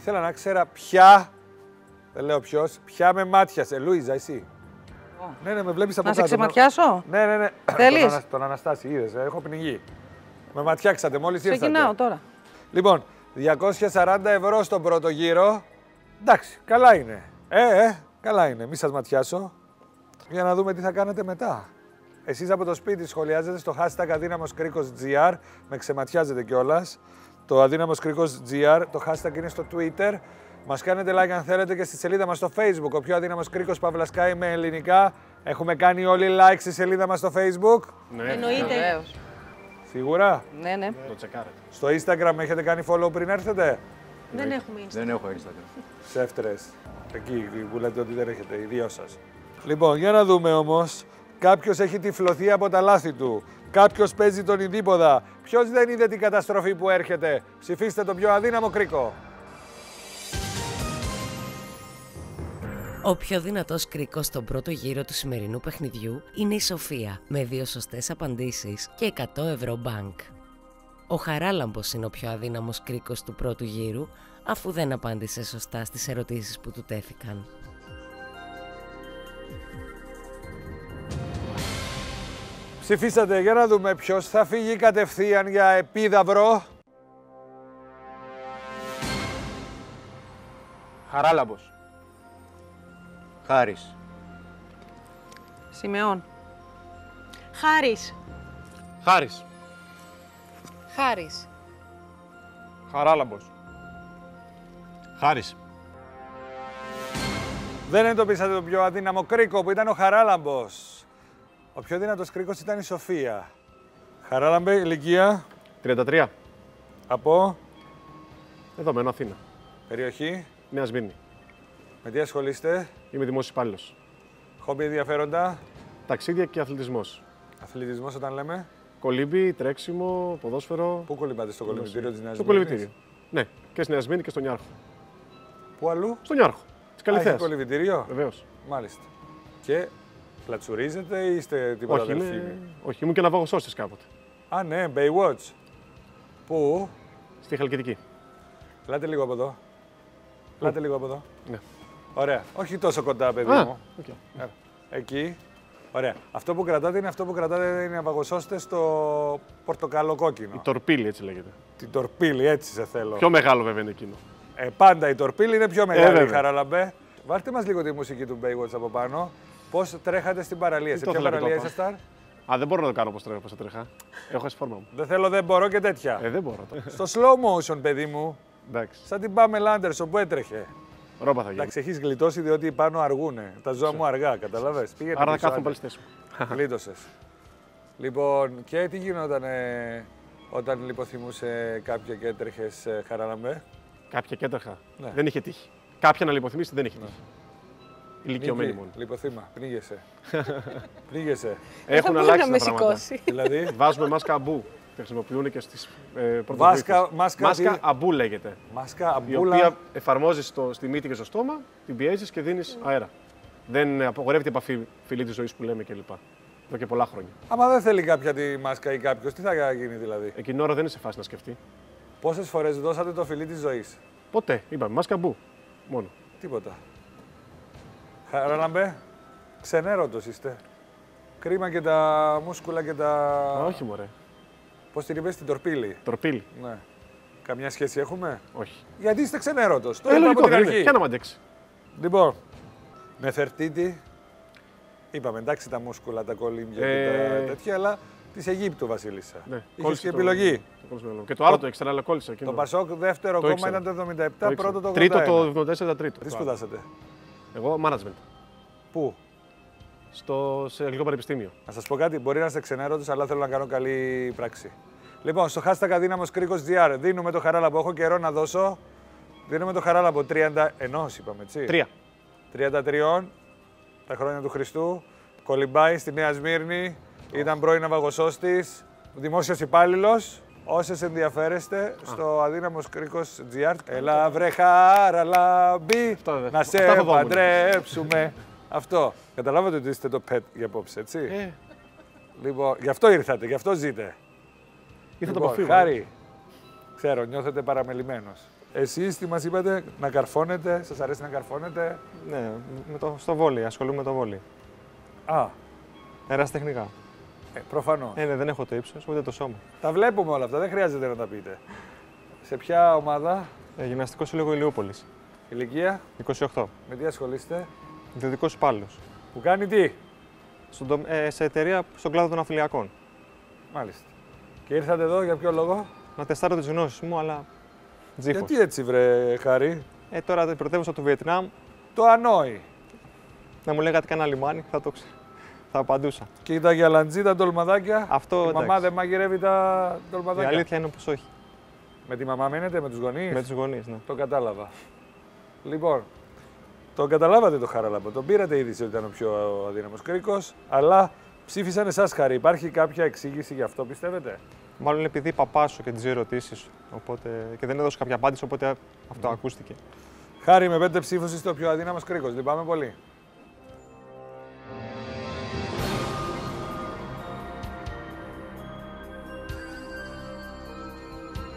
Ήθελα να ξέρα ποια, δεν λέω ποιος, ποια με μάτιασε. Λούιζα, εσύ. Ναι, με βλέπεις από κάτω. Να σε ξεματιάσω. Ναι. Θέλεις. Τον Αναστάση, είδες, έχω πνιγεί. Με ματιάξατε μόλις ήρθατε. Ξεκινάω τώρα. Λοιπόν, 240 ευρώ στον πρώτο γύρο. Εντάξει, καλά είναι. Καλά είναι. Μη σας ματιάσω. Για να δούμε τι θα κάνετε μετά. Εσείς από το σπίτι σχολιάζετε στο hashtag αδύναμος κρίκος GR. Με ξεματιάζετε κιόλας. Το αδύναμος κρίκος GR, το hashtag είναι στο Twitter. Μας κάνετε like αν θέλετε και στη σελίδα μας στο Facebook. Ο πιο αδύναμος κρίκος Παύλα Sky με ελληνικά. Έχουμε κάνει όλοι like στη σελίδα μας στο Facebook. Ναι, Εννοείται. Σίγουρα. Ναι. Το τσεκάρετε. Στο Instagram έχετε κάνει follow πριν έρθετε. Δεν έχουμε Instagram. Δεν έχω Instagram. Ψεύτρες. Εκεί που λέτε ότι δεν έχετε, οι δυο σας. Λοιπόν, για να δούμε όμως. Κάποιος έχει τυφλωθεί από τα λάθη του. Κάποιος παίζει τον ειδίποδα. Ποιος δεν είδε την καταστροφή που έρχεται. Ψηφίστε τον πιο αδύναμο κρίκο. Ο πιο δυνατός κρίκος στον πρώτο γύρο του σημερινού παιχνιδιού είναι η Σοφία, με 2 σωστές απαντήσεις και 100 ευρώ μπανκ. Ο Χαράλαμπος είναι ο πιο αδύναμος κρίκος του πρώτου γύρου, αφού δεν απάντησε σωστά στις ερωτήσεις που του τέθηκαν. Ψηφίσατε για να δούμε ποιος θα φύγει κατευθείαν για επίδαυρο. Χαράλαμπος. Χάρης. Σιμεών. Χάρης. Χάρης. Χάρης. Χαράλαμπος. Χάρης. Δεν εντοπίσατε τον πιο αδύναμο κρίκο που ήταν ο Χαράλαμπος. Ο πιο δυνατός κρίκος ήταν η Σοφία. Χαράλαμπε, ηλικία. 33. Από. Εδώ μένω Αθήνα. Περιοχή. Νέα Σμύρνη. Με τι ασχολείστε. Είμαι δημόσιος υπάλληλος. Χόμπι ενδιαφέροντα. Ταξίδια και αθλητισμός. Αθλητισμός όταν λέμε. Κολύμπι, τρέξιμο, ποδόσφαιρο. Πού κολυμπάτε, στο κολυμπητήριο της Νέας Στο Σμύρνης? κολυμπητήριο. Ναι, και στη Νέα Σμύρνη και στον Ιάρχο. Πού αλλού? Στον Ιάρχο. Τη Έχει Καλυθέας. κολυμπητήριο. Βεβαίως. Μάλιστα. Και πλατσουρίζετε ή είστε τίποτα Όχι, αδελφοί? όχι, ήμουν και ναυαγοσώστης κάποτε. Α, ναι, Baywatch. Πού? Στη Χαλκιδική. Ελάτε λίγο από εδώ. Ελάτε λίγο από εδώ. Ναι. Ωραία. Όχι τόσο κοντά, παιδί μου. Okay. Έλα. Εκεί. Ωραία. Αυτό που κρατάτε είναι ναυαγοσώστες στο πορτοκαλο-κόκκινο. Η τορπίλη έτσι λέγεται. Την τορπίλη, έτσι σε θέλω. Πιο μεγάλο βέβαια είναι εκείνο. Πάντα η τορπίλη είναι πιο μεγάλη, βέβαια. Χαράλαμπε. Βάλτε μας λίγο τη μουσική του Baywatch από πάνω. Πώς τρέχατε στην παραλία, σε ποια παραλία ήσασταν? Α, δεν μπορώ να το κάνω όπως θα τρέχα. Έχω στη φόρμα μου. Δεν θέλω, δεν μπορώ και τέτοια. Δεν μπορώ. Στο slow motion, παιδί μου. Εντάξει. Σαν την Πάμελα Άντερσον που έτρεχε. Ρόμπα θα γίνει. Εντάξει, έχεις γλιτώσει διότι πάνω αργούνε. Τα ζώα μου αργά, καταλαβες. Πήγαινε Άρα θα πίσω, κάθομαι άντε. πάλι στη θέση μου. Γλίτωσες. Λοιπόν, και τι γινόταν όταν λιποθυμούσε κάποια και έτρεχες, Χαράλαμπε? Κάποια και έτρεχα. Ναι. Δεν είχε τύχει. Κάποια να λιποθυμήσει δεν είχε τύχει. Ηλικιωμένη μόνο. Λιποθύμα, πνίγεσαι. Πνίγεσαι. Έχουν αλλάξει τα πράγματα. Δηλαδή, Βάζουμε μάσκα αμπού. Τη χρησιμοποιούν και στις πρωτοβουλίες. Μάσκα αμπού λέγεται. μάσκα, Η αμπούλα. οποία εφαρμόζεις στη μύτη και στο στόμα, την πιέζεις και δίνεις αέρα. Δεν απογορεύεται η επαφή φιλή της ζωής που λέμε κλπ. Εδώ και πολλά χρόνια. Άμα δεν θέλει κάποια τη μάσκα ή κάποιος, τι θα γίνει δηλαδή? Εκείνη την ώρα δεν είναι σε φάση να σκεφτεί. Πόσες φορές δώσατε το φιλί της ζωής? Ποτέ. Είπαμε μάσκα αμπού. Μόνο. Τίποτα. Χαράλαμπε, ξενέρωτος είστε. Κρίμα και τα μούσκουλα και τα... Όχι μωρέ. Πώς την είπες, την τορπίλη? Τροπίλη. Ναι. Καμιά σχέση έχουμε? Όχι. Γιατί είστε ξενέρωτος. Το είπα από Λογικό την δεν είναι. αρχή. Ποια να μ' αντέξει. Λοιπόν, Νεφερτίτη, είπαμε εντάξει τα μούσκουλα, τα κολύμπια και τα τέτοια, αλλά της Αιγύπτου βασίλισσα. Ναι. Είχες Κόλλησε και το- επιλογή. Και το άλλο το ήξερα, αλλά κόλλησα. Το Πασόκ δεύτερο κόμμα ήξερα. ήταν το 77, Το ήξερα. πρώτο το 81. Τρίτο το 84 τρίτο. Τι σπουδάσατε? Εγώ management. Πού? Σε Αγγλικό Πανεπιστήμιο. Να σας πω κάτι, μπορεί να είστε ξενέρωτος, αλλά θέλω να κάνω καλή πράξη. Λοιπόν, στο hashtag αδύναμος κρίκος GR δίνουμε το Χαράλαμπο. Έχω καιρό να δώσω. Δίνουμε το Χαράλαμπο 30 ενός, είπαμε έτσι. 3. 33, τα χρόνια του Χριστού. Κολυμπάει στη Νέα Σμύρνη. Ήταν πρώην ναυαγοσώστης, δημόσιος υπάλληλος. Όσες ενδιαφέρεστε στο αδύναμος κρίκος GR. Έλα βρε Χαραλάμπη, να σε αυτά φοβόμουν. παντρέψουμε. Αυτό. Καταλάβατε ότι είστε το pet για απόψε, έτσι. Λοιπόν, γι' αυτό ήρθατε, γι' αυτό ζείτε. Ήρθα το Λοιπόν, αποφύγω. Χάρη, ξέρω, νιώθετε παραμελημένος. Εσείς τι μας είπατε, να καρφώνετε, σας αρέσει να καρφώνετε? Ναι, στο βόλι, ασχολούμαι με το βόλι. Α, Ερασιτεχνικά. προφανώς. Ναι, δεν έχω το ύψος, ούτε το σώμα. Τα βλέπουμε όλα αυτά, δεν χρειάζεται να τα πείτε. Σε ποια ομάδα, Γυμναστικό Σύλλογο Ηλιούπολης. ηλικία, 28. με τι ασχολείστε, Ιδιωτικός υπάλληλος. που κάνει τι? Σε εταιρεία στον κλάδο των αφιλιακών. Μάλιστα. Και ήρθατε εδώ για ποιο λόγο? Να τεστάρω τις γνώσεις μου, αλλά τζίφος. Γιατί έτσι βρε Χάρη? Τώρα την πρωτεύουσα του Βιετνάμ, Το Ανόη. να μου λέγατε κανένα λιμάνι, θα απαντούσα. Και τα γυαλαντζή, τα ντολμαδάκια. Αυτό, Η εντάξει. μαμά δεν μαγειρεύει τα Η ντολμαδάκια. αλήθεια είναι πως όχι. Με τη μαμά μένετε, με τους γονείς. Με τους γονείς, ναι. Το κατάλαβα. Λοιπόν, το καταλάβατε το Χαράλαμπο. Τον πήρατε είδηση ότι ήταν ο πιο αδύναμος κρίκος, αλλά ψήφισαν εσάς, Χαρή. Υπάρχει κάποια εξήγηση γι' αυτό, πιστεύετε? Μάλλον επειδή παπάσω και τις δύο ερωτήσεις, και δεν έδωσα κάποια απάντηση, οπότε αυτό ακούστηκε. Χάρη, με 5 ψήφους είστε ο πιο αδύναμος κρίκος. Λυπάμαι πολύ.